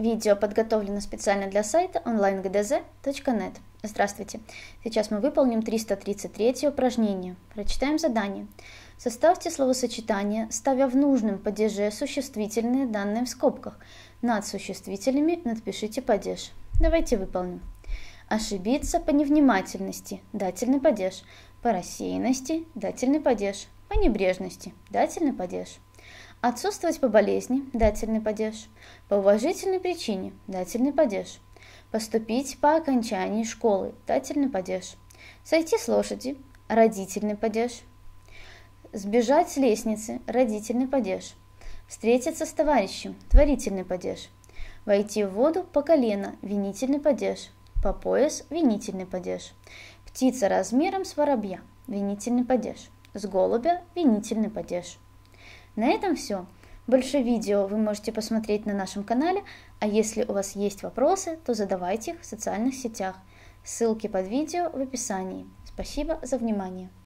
Видео подготовлено специально для сайта onlinegdz.net. Здравствуйте! Сейчас мы выполним 333 упражнение. Прочитаем задание. Составьте словосочетание, ставя в нужном падеже существительные, данные в скобках. Над существительными напишите падеж. Давайте выполним. Ошибиться по невнимательности – дательный падеж. По рассеянности – дательный падеж. По небрежности – дательный падеж. Отсутствовать по болезни – дательный падеж. По уважительной причине – дательный падеж. Поступить по окончании школы – дательный падеж. Сойти с лошади – родительный падеж. Сбежать с лестницы – родительный падеж. Встретиться с товарищем – творительный падеж. Войти в воду по колено – винительный падеж. По пояс – винительный падеж. Птица размером с воробья – винительный падеж. С голубя – винительный падеж. На этом все. Больше видео вы можете посмотреть на нашем канале, а если у вас есть вопросы, то задавайте их в социальных сетях. Ссылки под видео в описании. Спасибо за внимание.